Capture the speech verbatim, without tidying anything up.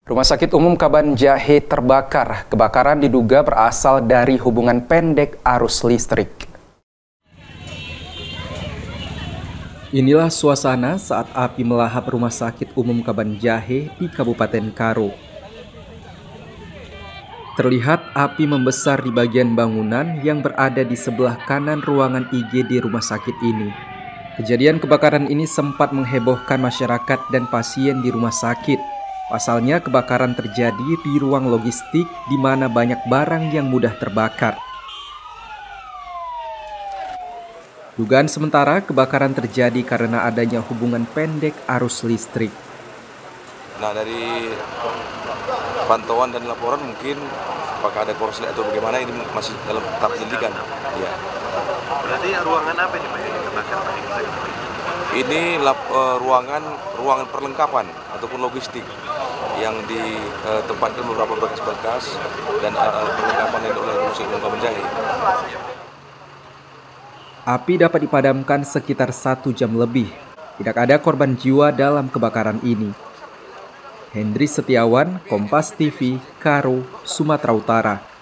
Rumah Sakit Umum Kaban Jahe terbakar. Kebakaran diduga berasal dari hubungan pendek arus listrik. Inilah suasana saat api melahap Rumah Sakit Umum Kaban Jahe di Kabupaten Karo. Terlihat api membesar di bagian bangunan yang berada di sebelah kanan ruangan I G D rumah sakit ini. Kejadian kebakaran ini sempat menghebohkan masyarakat dan pasien di rumah sakit. Pasalnya kebakaran terjadi di ruang logistik di mana banyak barang yang mudah terbakar. Dugaan sementara kebakaran terjadi karena adanya hubungan pendek arus listrik. Nah, dari pantauan dan laporan mungkin apakah ada korslet atau bagaimana ini masih dalam tahap penyelidikan. Ya. Berarti ruangan apa ini Pak yang terbakar? Ini lap, uh, ruangan ruangan perlengkapan ataupun logistik yang ditempatkan uh, beberapa berkas-berkas dan uh, perlengkapan yang oleh Rumah Sakit Umum Kaban Jahe. Api dapat dipadamkan sekitar satu jam lebih. Tidak ada korban jiwa dalam kebakaran ini. Hendri Setiawan, Kompas T V, Karo, Sumatera Utara.